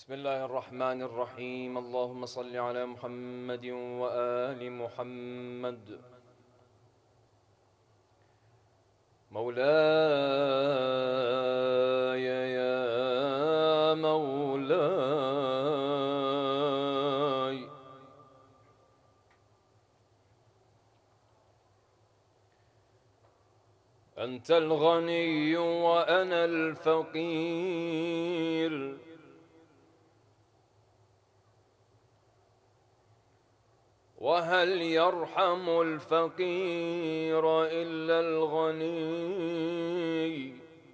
بسم الله الرحمن الرحيم. اللهم صل على محمد وآل محمد. مولاي يا مولاي، أنت الغني وأنا الفقير، وهل يرحم الفقير إلا الغني؟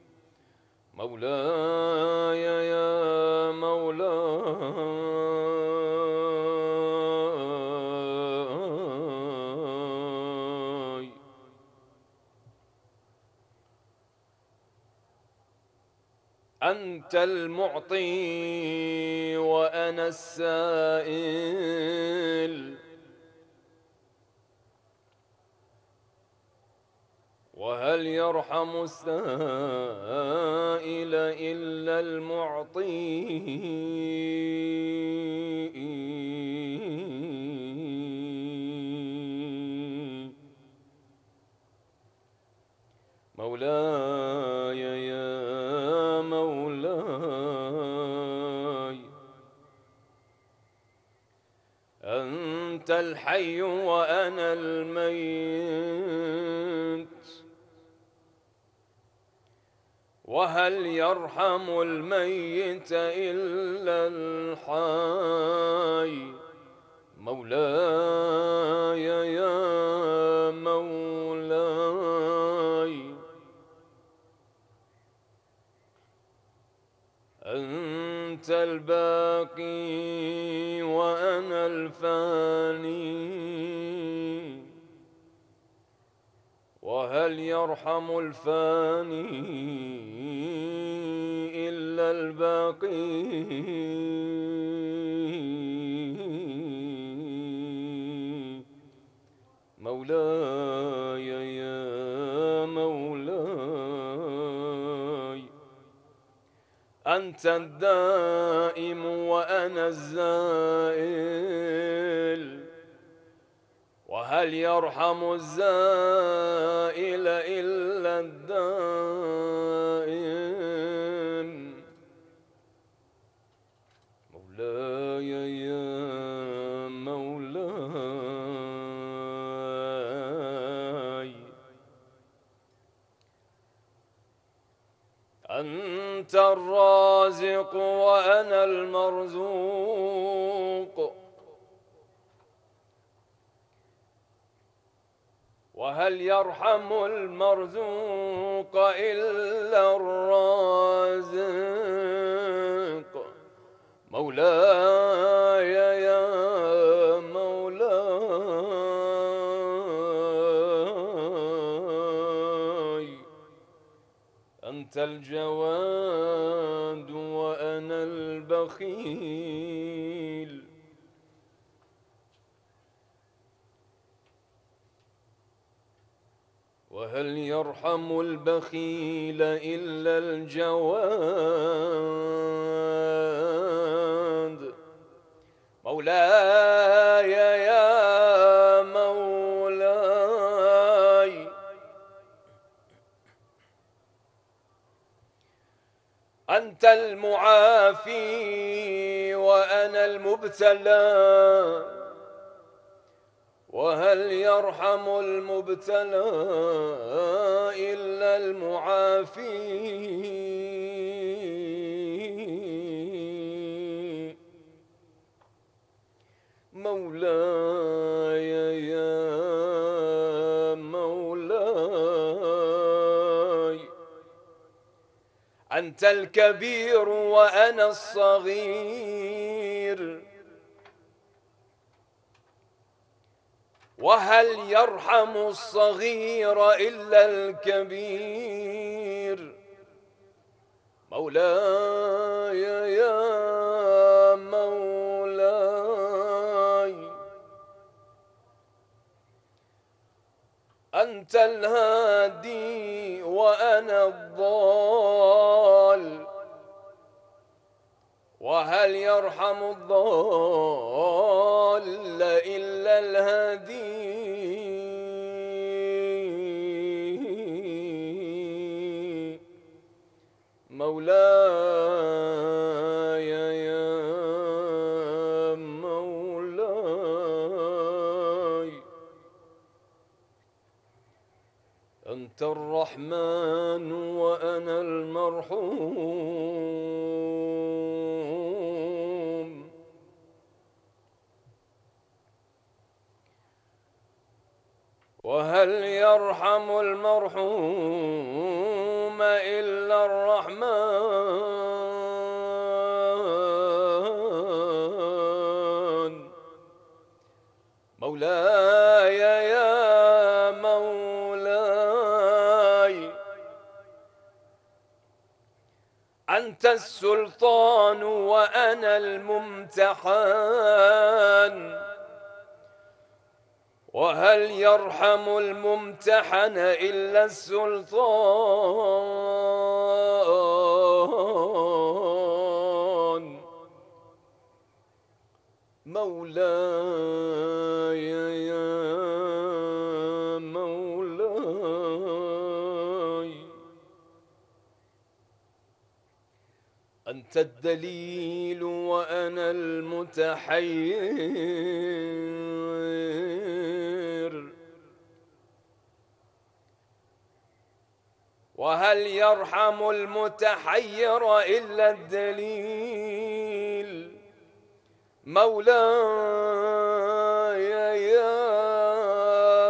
مولاي يا مولاي، أنت المعطي وأنا السائل، وهل يرحم السائل إلا المعطي؟ مولاي يا مولاي، أنت الحي وأنا الميت، وهل يرحم الميت إلا الحي؟ مولاي يا مولاي، أنت الباقي وأنا الفاني، وهل يرحم الفاني إلا الباقي؟ مولاي يا مولاي، أنت الدائم وأنا الزائل، وهل يرحم الزائل إلا الدائم؟ مولاي يا مولاي، أنت الرازق وأنا المرزوق، وهل يرحم المرزوق إلا الرازق؟ مولاي يا مولاي، أنت الجواد وأنا البخيل، وهل يرحم البخيل إلا الجواد؟ مولاي يا مولاي، أنت المعافي وأنا المبتلى، وهل يرحم المبتلى إلا المعافي؟ مولاي يا مولاي، أنت الكبير وأنا الصغير، وهل يرحم الصغير إلا الكبير؟ مولاي يا مولاي، أنت الهادي وأنا الضال، وهل يرحم الضال إلا الهادي مولاي يا مولاي أنت الرحمن وأنا المرحوم وهل يرحم المرحوم إلا الرحمن مولاي يا مولاي أنت السلطان وأنا الممتحن وهل يرحم الممتحن إلا السلطان مولاي يا مولاي أنت الدليل وأنا المتحير وهل يرحم المتحير إلا الدليل مولاي يا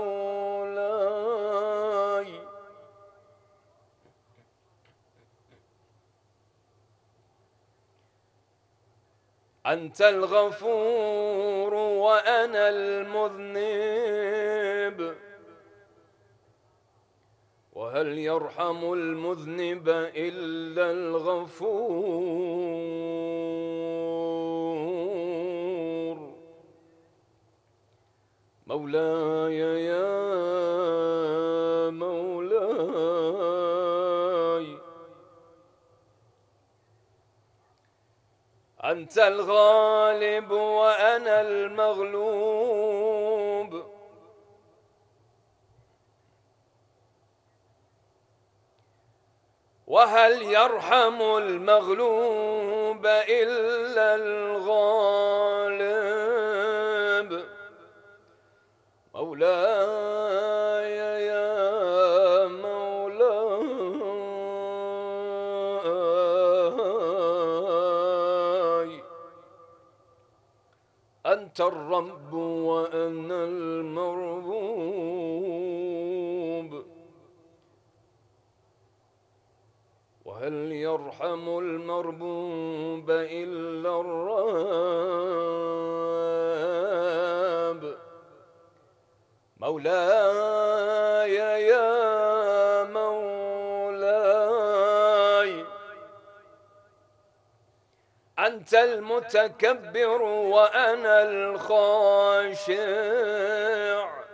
مولاي أنت الغفور وأنا المذنب وهل يرحم المذنب إلا الغفور مولاي يا مولاي أنت الغالب وأنا المغلوب وهل يرحم المغلوب إلا الغالب مولاي يا مولاي أنت الرب وأنا المربوب وهل يرحم المربوب إلا الرب مولاي يا مولاي أنت المتكبر وأنا الخاشع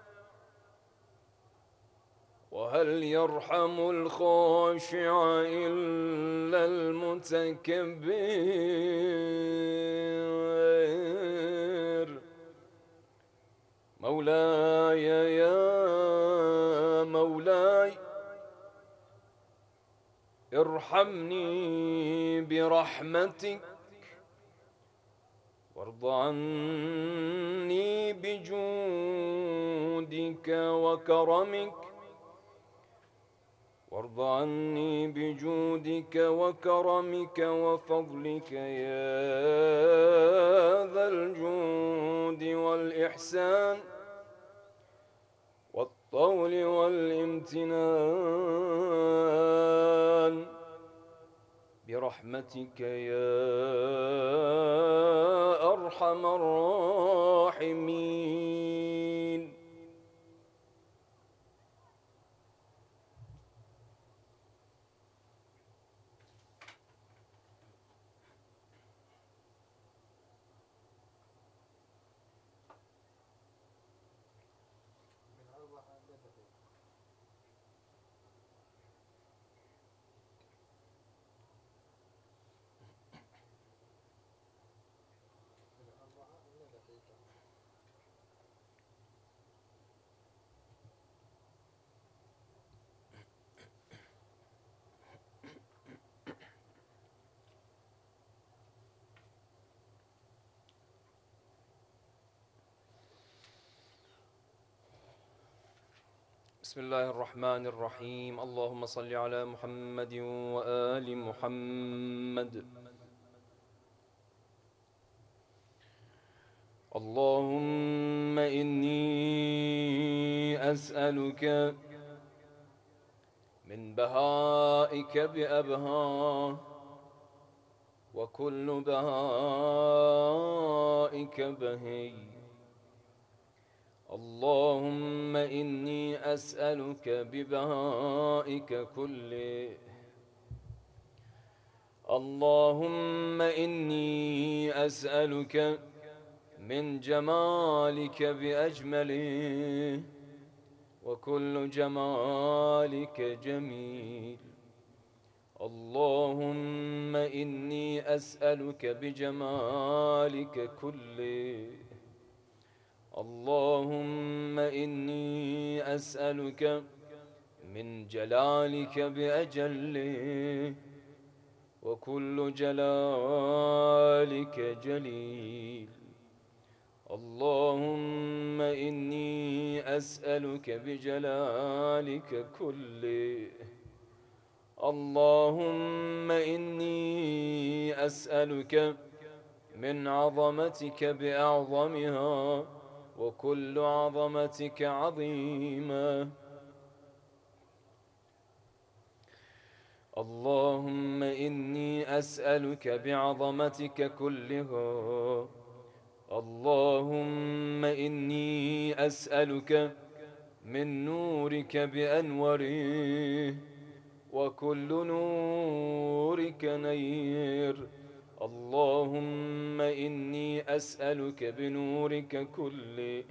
وهل يرحم الخاشع إلا المتكبر مولاي يا مولاي ارحمني برحمتك وارض عني بجودك وكرمك وارض عني بجودك وكرمك وفضلك يا ذا الجود والإحسان والطول والامتنان برحمتك يا أرحم الراحمين. بسم الله الرحمن الرحيم. اللهم صل على محمد وآل محمد. اللهم إني أسألك من بهائك بأبها، وكل بهائك بهي. اللهم إني أسألك ببهائك كله. اللهم إني أسألك من جمالك بأجمله، وكل جمالك جميل. اللهم إني أسألك بجمالك كله. اللهم إني أسألك من جلالك بأجله، وكل جلالك جليل. اللهم إني أسألك بجلالك كله. اللهم إني أسألك من عظمتك بأعظمها، وكل عظمتك عظيمة. اللهم إني أسألك بعظمتك كلها. اللهم إني أسألك من نورك بأنوره، وكل نورك نير. اللهم إني أسألك بنورك كله.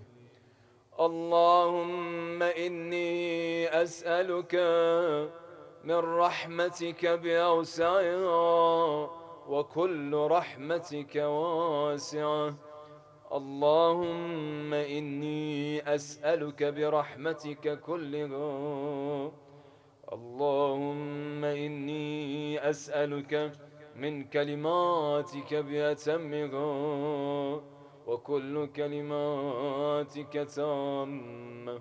اللهم إني أسألك من رحمتك بأوسعها، وكل رحمتك واسعة. اللهم إني أسألك برحمتك كلها. اللهم إني أسألك من كلماتك بأتمها، وكل كلماتك تامة.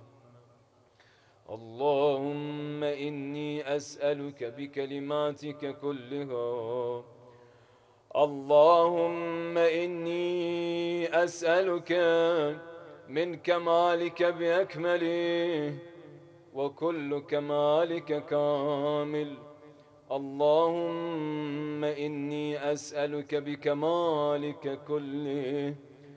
اللهم إني أسألك بكلماتك كلها. اللهم إني أسألك من كمالك بأكمله، وكل كمالك كامل. اللهم إني أسألك بكمالك كله.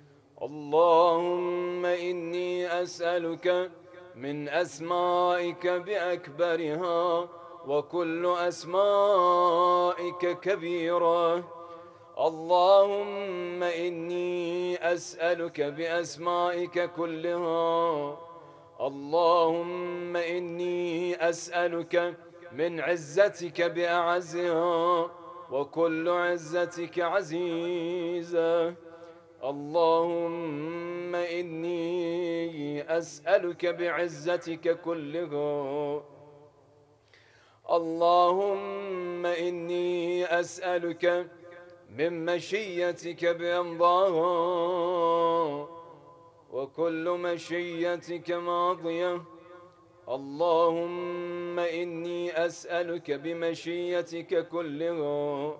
اللهم إني أسألك من أسمائك بأكبرها، وكل أسمائك كبيرة. اللهم إني أسألك بأسمائك كلها. اللهم إني أسألك من عزتك بأعزها، وكل عزتك عزيزة. اللهم إني أسألك بعزتك كلها. اللهم إني أسألك من مشيتك بأمضاها، وكل مشيتك ماضية. اللهم إني أسألك بمشيتك كلها.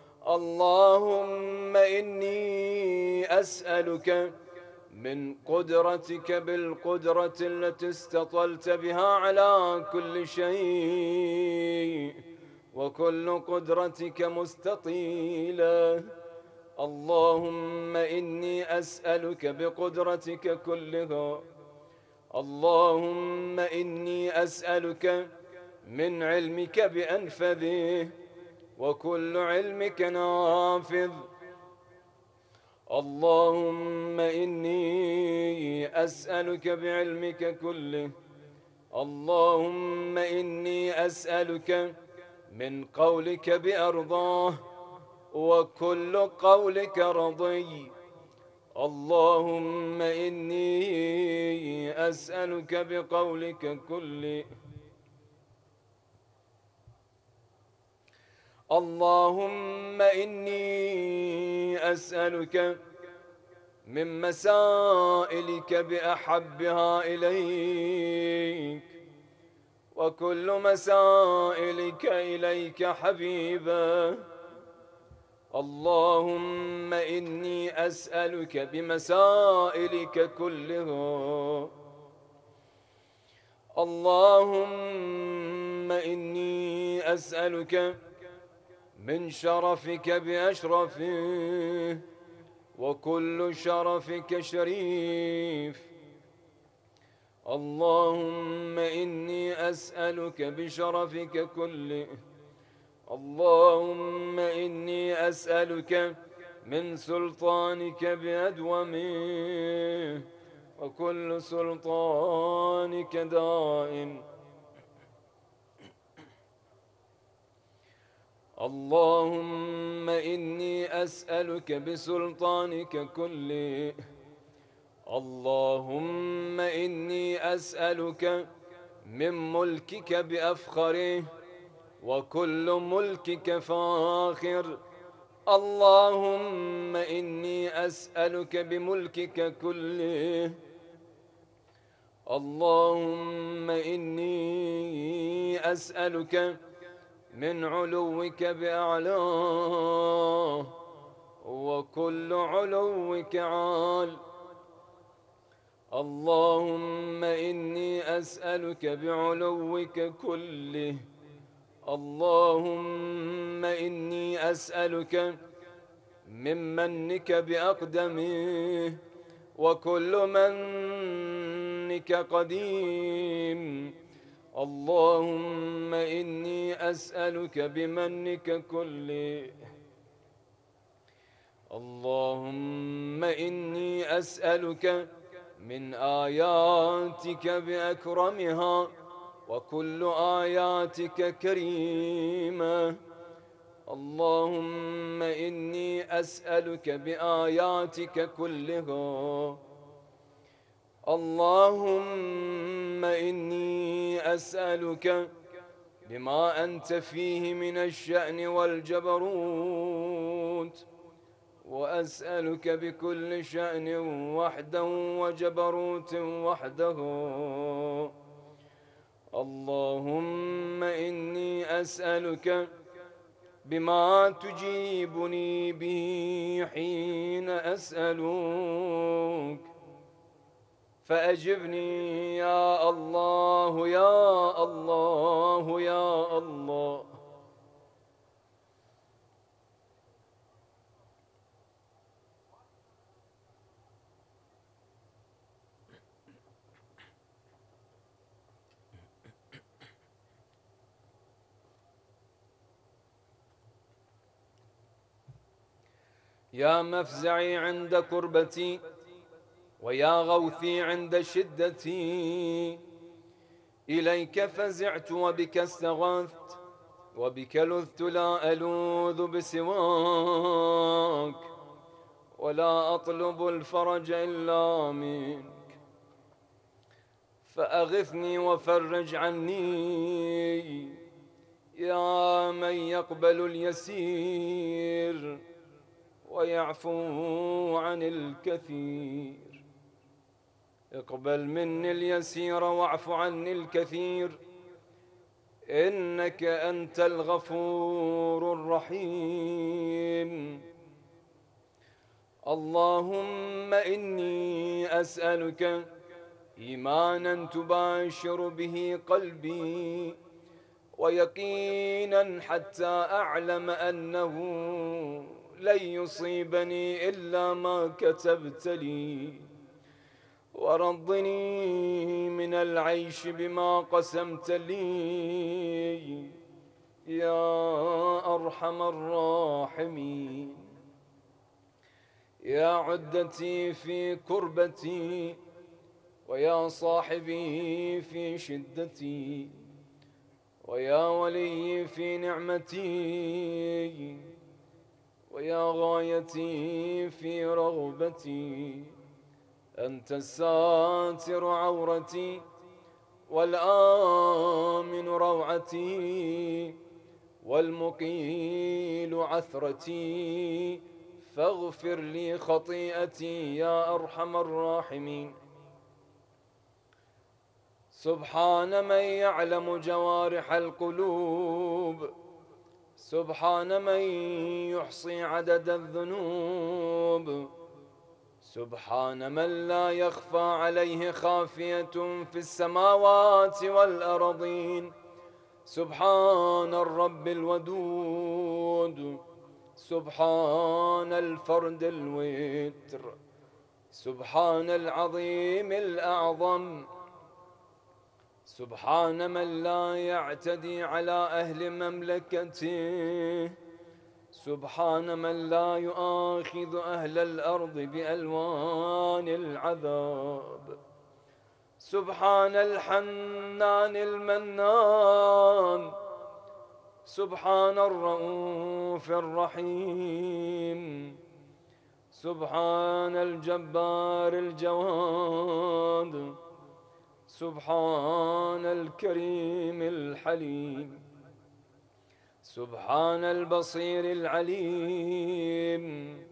اللهم إني أسألك من قدرتك بالقدرة التي استطلت بها على كل شيء، وكل قدرتك مستطيلة. اللهم إني أسألك بقدرتك كلها. اللهم إني أسألك من علمك بأنفذه، وكل علمك نافذ. اللهم إني أسألك بعلمك كله. اللهم إني أسألك من قولك بأرضاه، وكل قولك رضي. اللهم إني أسألك بقولك كله. اللهم إني أسألك من مسائلك بأحبها إليك. وكل مسائلك إليك حبيبا. اللهم إني أسألك بمسائلك كلها. اللهم إني أسألك من شرفك بأشرفه، وكل شرفك شريف. اللهم إني أسألك بشرفك كله. اللهم إني أسألك من سلطانك بأدومه، وكل سلطانك دائم. اللهم إني أسألك بسلطانك كله. اللهم إني أسألك من ملكك بأفخره، وكل ملكك فاخر. اللهم إني أسألك بملكك كله. اللهم إني أسألك من علوك بأعلاه، وكل علوك عال. اللهم إني أسألك بعلوك كله. اللهم إني أسألك من منك بأقدمه، وكل منك قديم. اللهم إني أسألك بمنك كله. اللهم إني أسألك من آياتك بأكرمها، وكل آياتك كريمة. اللهم إني أسألك بآياتك كلها. اللهم إني أسألك بما أنت فيه من الشأن والجبروت، وأسألك بكل شأن وحده وجبروت وحده. اللهم إني أسألك بما تجيبني به حين أسألك، فأجبني يا الله يا الله يا الله. يا مفزعي عند كربتي، ويا غوثي عند شدتي. إليك فزعت وبك استغاثت، وبك لذت لا ألوذ بسواك، ولا أطلب الفرج إلا منك. فأغثني وفرج عني يا من يقبل اليسير ويعفو عن الكثير. اقبل مني اليسير واعف عني الكثير، إنك أنت الغفور الرحيم. اللهم إني أسألك إيمانا تباشر به قلبي، ويقينا حتى أعلم أنه لن يصيبني إلا ما كتبت لي، ورضني من العيش بما قسمت لي يا أرحم الراحمين. يا عدتي في كربتي، ويا صاحبي في شدتي، ويا ولي في نعمتي، ويا غايتي في رغبتي. أنت الساتر عورتي، والآمن روعتي، والمقيل عثرتي. فاغفر لي خطيئتي يا أرحم الراحمين. سبحان من يعلم جوارح القلوب، سبحان من يحصي عدد الذنوب، سبحان من لا يخفى عليه خافية في السماوات والأرضين، سبحان الرب الودود، سبحان الفرد الوتر، سبحان العظيم الأعظم، سبحان من لا يعتدي على أهل مملكته، سبحان من لا يؤاخذ أهل الأرض بألوان العذاب، سبحان الحنان المنان، سبحان الرؤوف الرحيم، سبحان الجبار الجواد، سبحان الكريم الحليم، سبحان البصير العليم،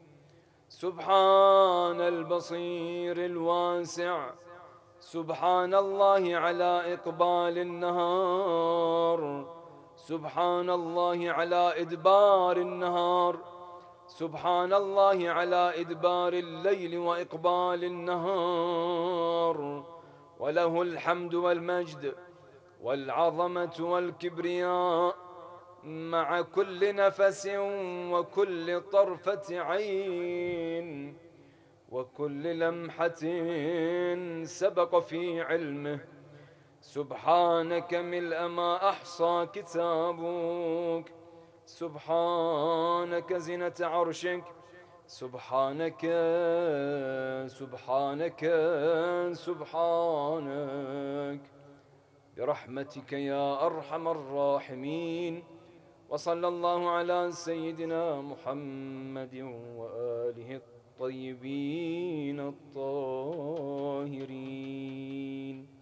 سبحان البصير الواسع، سبحان الله على إقبال النهار، سبحان الله على إدبار النهار، سبحان الله على إدبار الليل وإقبال النهار، وله الحمد والمجد والعظمة والكبرياء مع كل نفس وكل طرفة عين وكل لمحة سبق في علمه. سبحانك ملء ما أحصى كتابك، سبحانك زنة عرشك، سبحانك سبحانك سبحانك، برحمتك يا أرحم الراحمين. وصلى الله على سيدنا محمد وآله الطيبين الطاهرين.